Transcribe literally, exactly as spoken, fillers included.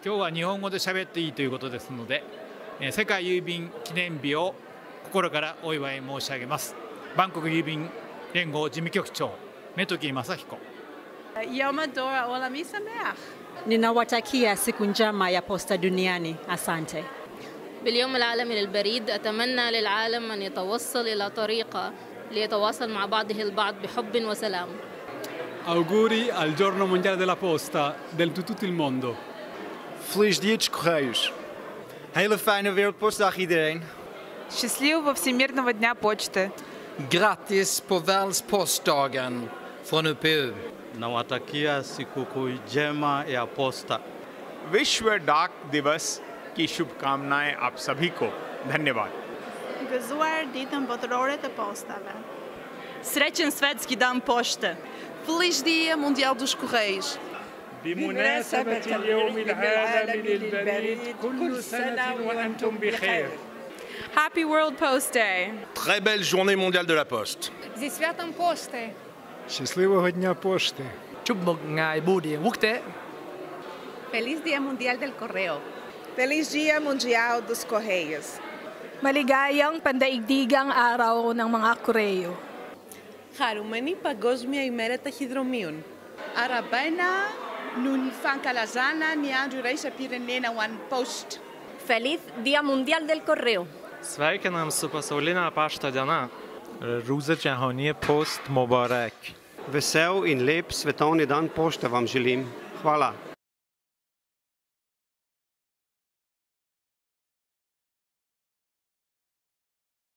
今日は日本語で喋っていいということですので、世界郵便記念日を心からお祝い申し上げます。バンコク郵便連合事務局長メトキ正彦。 Yom Adora Olami Sameach. Ninawatakia siku njema ya posta duniani. Asante. باليوم العالمي للبريد أتمنى للعالم أن يتوصل إلى طريقة ليتواصل مع بعضه البعض بحب وسلام. Auguri al giorno mondiale della posta del tutto il mondo. Feliz Dia dos Correios. Hele fijne Wereldpostdag iedereen. Счастливого Всемирного дня почты. Grattis på Världspostdagen från U P U. Nawatakia sikukuu njema ya posta. विश्व डाक दिवस की शुभकामनाएं आप सभी को। धन्यवाद। Gëzuar ditën botërore të postave. Srećan svetski dan pošte. Feliz Dia Mundial dos Correios. بمناسبة اليوم العالمي للبريد كل سنة وأنتم بخير. Happy World Post Day. Très belle journée mondiale de la Poste. Зі святом пошти. Щасливого дня пошти. Chúc mừng ngày Bưu điện Quốc tế. Feliz Dia Mundial del Correo. Feliz Dia Mundial dos Correios. Maligayang pandaigdigang araw ng mga Koreo. Χαρούμενη Παγκόσμια ημέρα ταχυδρομείων. Arabena nun fankalazana niandu reisa pirenena one post. Feliz Dia Mundial del Correo. Sveikinam su pasauline pašto diena. Ruza Jahani Post Mubarak. Vesel in lep svetovni dan pošte vam želim. Hvala.